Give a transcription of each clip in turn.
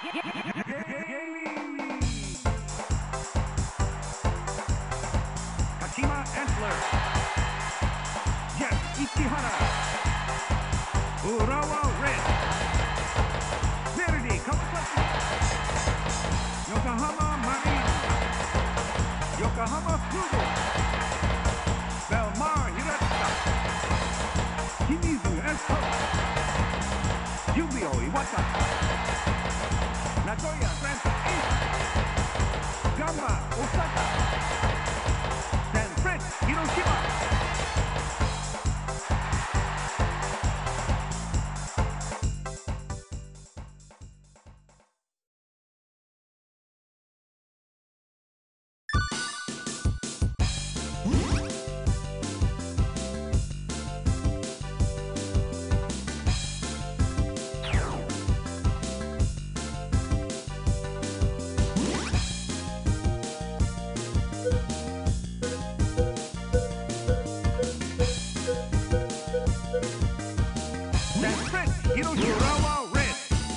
Kashima Antler. Jeff Ichihara. Urawa Red. Verdi Kawasaki. Yokohama Marine. Yokohama Flugo. Belmar Hiratsuka. Shimizu S. Coach. Yubio Iwata. Nagoya Francis East. Gamba Osaka. Sanfrecce Hiroshima. Urawa Red.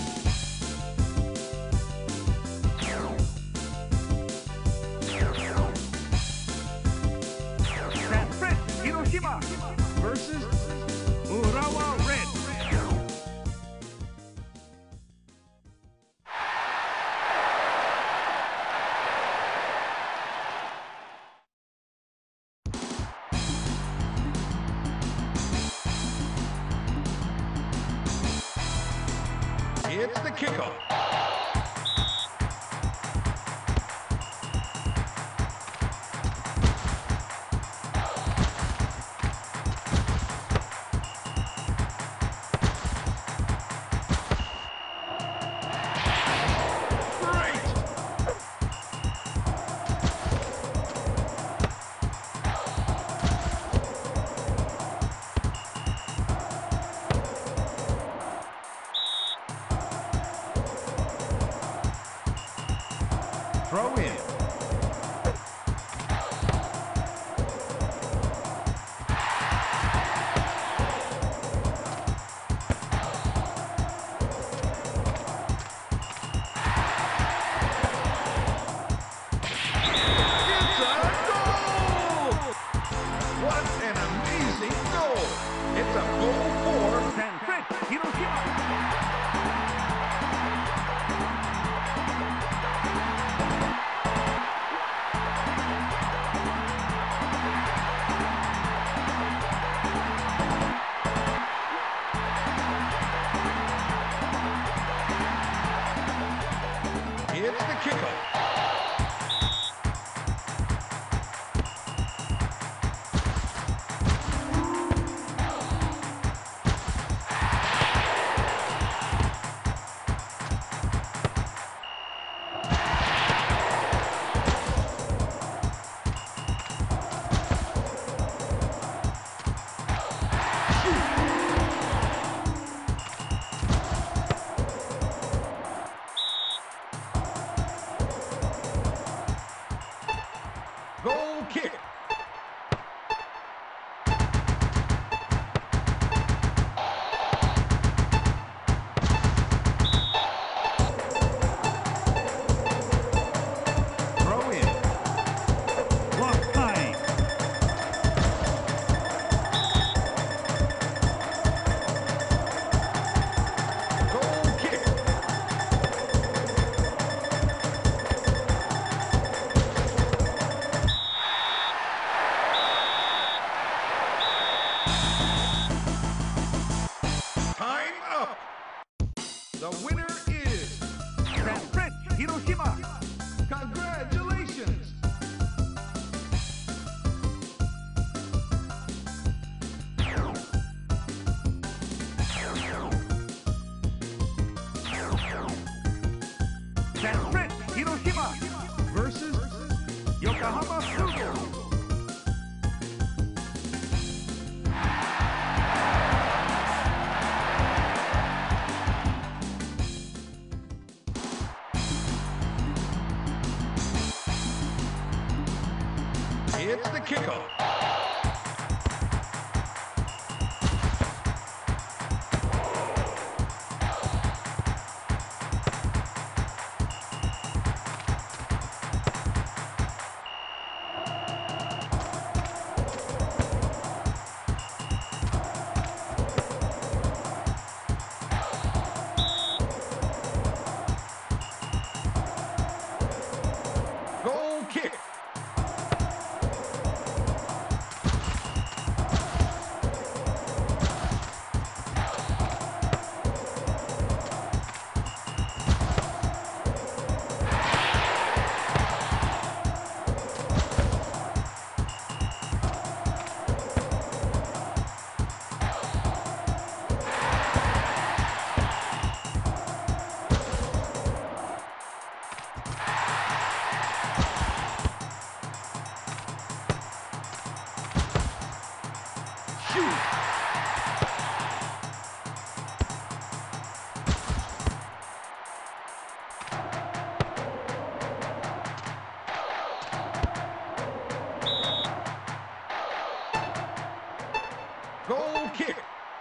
Sanfrecce Hiroshima versus Urawa Red. It's the kickoff. Throw in. It's a goal! What an amazing goal! It's a goal for Sanfrecce Hiroshima. It's the kickoff. Goal kick. Throw in. Block time. Goal kick. Time up. The winner is Sanfrecce Hiroshima. congratulations. Sanfrecce Hiroshima versus Yokohama Flugo. It's the kickoff. Shoot. Goal kick.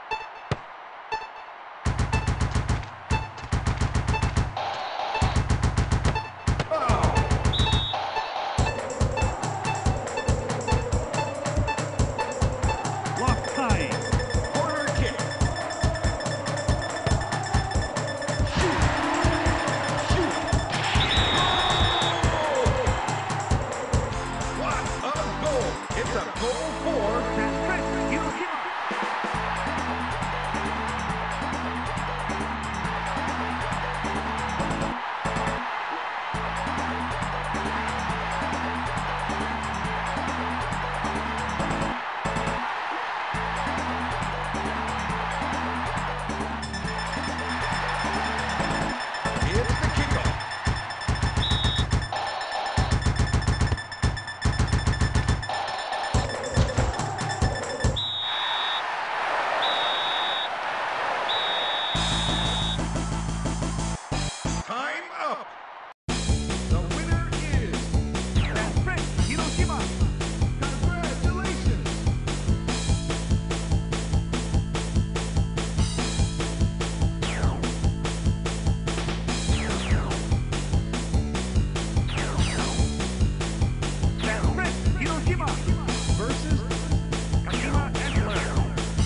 Lock time. Corner kick. Shoot. Shoot. Goal! What a goal. It's a goal for Sanfrecce Hiroshima. It's the kickoff. Time up. The winner is Sanfrecce Hiroshima. congratulations. Sanfrecce Hiroshima versus Kashima Antlers.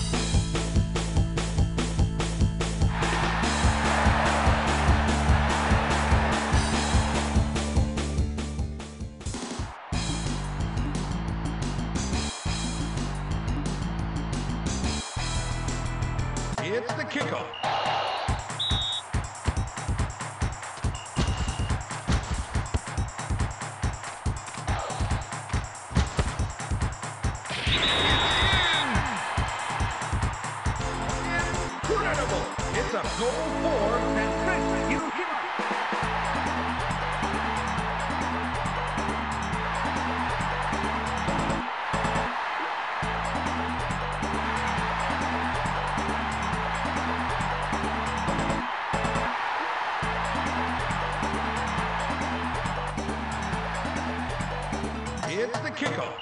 It's the kickoff. Incredible! It's a goal for Sanfrecce Hiroshima. It's the kickoff.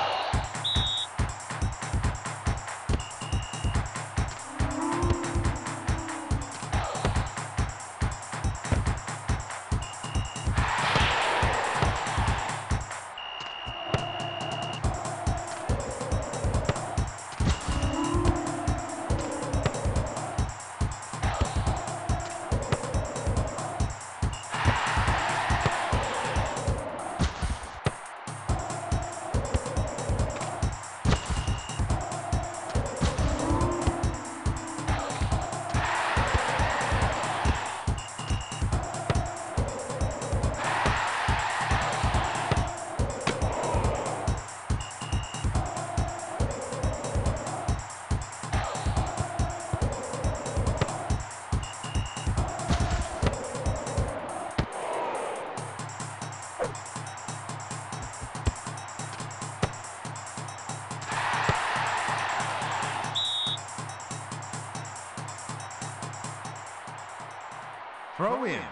Throw in.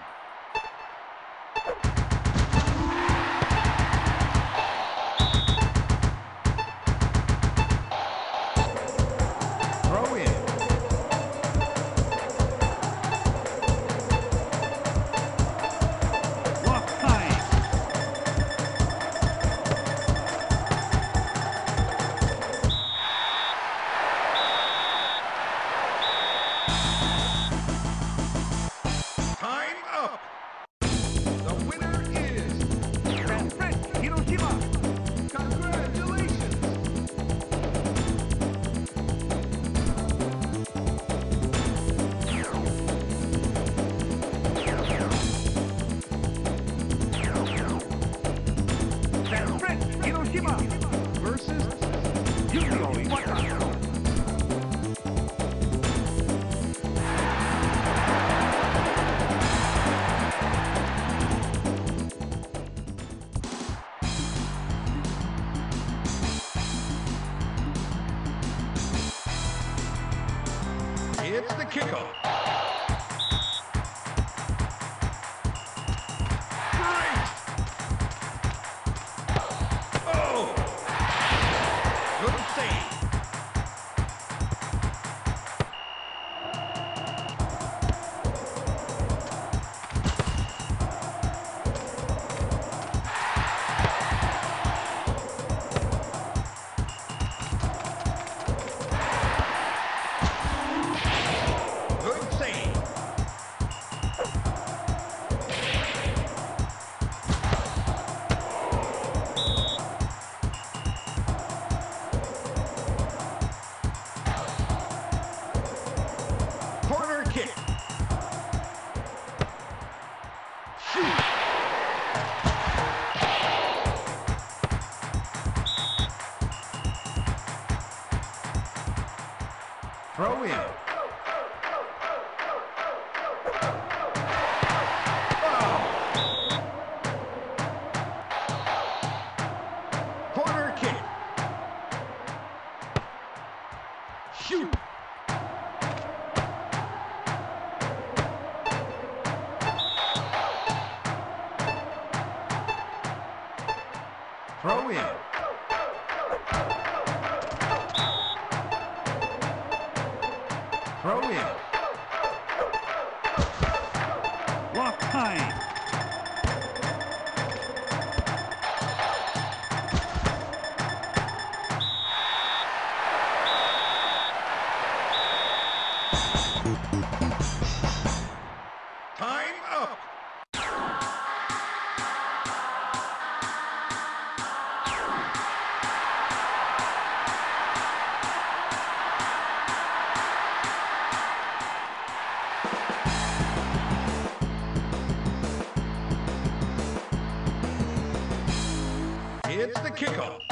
Throw in. Lock time. Time up. The winner is Sanfrecce Hiroshima. congratulations. It's the kickoff. Great! Oh! Good save. Corner kick. Shoot. Throw in. Foul. Corner kick. Shoot. Throw in. Throw in. Walk time. Time up. It's the kickoff.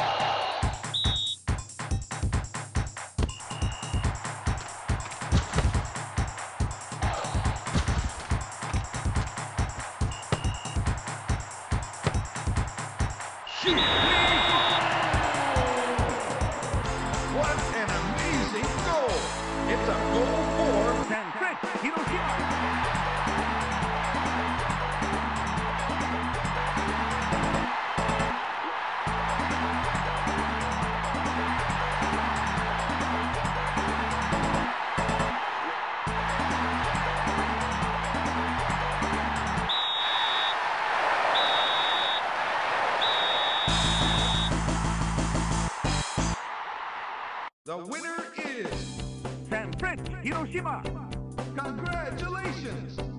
Shoot! What an amazing goal! It's a goal for Sanfrecce Hiroshima. the winner is Sanfrecce Hiroshima. congratulations!